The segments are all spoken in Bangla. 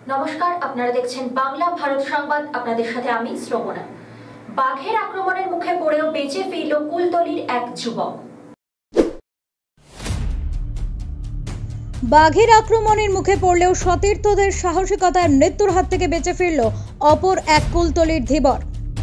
নমস্কার, আপনারা দেখছেন বাংলা ভারত সংবাদ। আপনাদের সাথে আমি শ্রবণা। বাঘের আক্রমণের মুখে পড়েও বেঁচে ফিরল কুলতলির এক যুবক। বাঘের আক্রমণের মুখে পড়লেও সতীর্থদের সাহসিকতায় মৃত্যুর হাত থেকে বেঁচে ফিরল অপর এক কুলতলির ধীবর।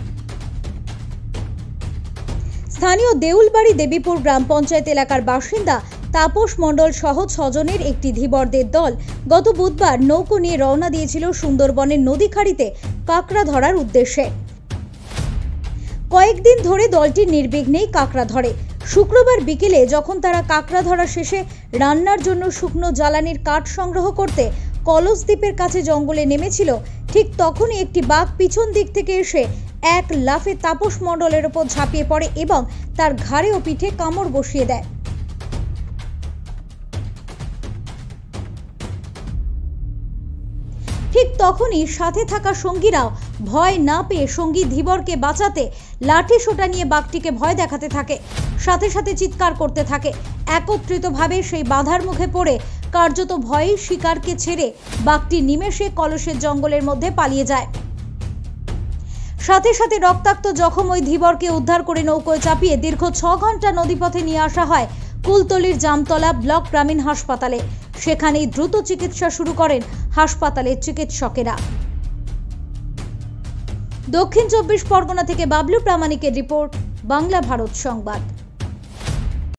স্থানীয় দেউলবাড়ি দেবীপুর গ্রাম পঞ্চায়েত এলাকার বাসিন্দা তাপস মণ্ডল সহ 6 জনের একটি ধীবরদের দল গত বুধবার নৌকো নিয়ে রওনা দিয়েছিল সুন্দরবনের নদীখাড়িতে কাঁকড়া ধরার উদ্দেশ্যে। কয়েকদিন ধরে দলটি নির্বিঘ্নেই কাঁকড়া ধরে। শুক্রবার বিকেলে যখন তারা কাঁকড়া ধরা শেষে রান্নার জন্য শুকনো জ্বালানির কাঠ সংগ্রহ করতে কলস দ্বীপের কাছে জঙ্গলে নেমেছিল, ঠিক তখনই একটি বাঘ পিছন দিক থেকে এসে এক লাফে তাপস মণ্ডলের ওপর ঝাঁপিয়ে পড়ে এবং তার ঘাড়ে ও পিঠে কামড় বসিয়ে দেয়। ঠিক তখনই সাথে থাকা সঙ্গীরাও ভয় না পেয়ে সঙ্গী ধীবরকে বাঁচাতে লাঠি সোটা নিয়ে বাঘটিকে ভয় দেখাতে থাকে, সাথে সাথে চিৎকার করতে থাকে। একত্রিতভাবে সেই বাধার মুখে পড়ে কার্যত ভয়ে শিকারকে ছেড়ে বাঘটি নিমেষে কলসের জঙ্গলের মধ্যে পালিয়ে যায়। সাথে সাথে রক্তাক্ত জখম ওই ধীবরকে উদ্ধার করে নৌকোয় চাপিয়ে দীর্ঘ 6 ঘন্টা নদীপথে নিয়ে আসা হয় কুলতলির জামতলা ব্লক গ্রামীণ হাসপাতালে। সেখানেই দ্রুত চিকিৎসা শুরু করেন হাসপাতালের চিকিৎসকেরা। দক্ষিণ 24 পরগনা থেকে বাবলু প্রামাণিকের রিপোর্ট, বাংলা ভারত সংবাদ।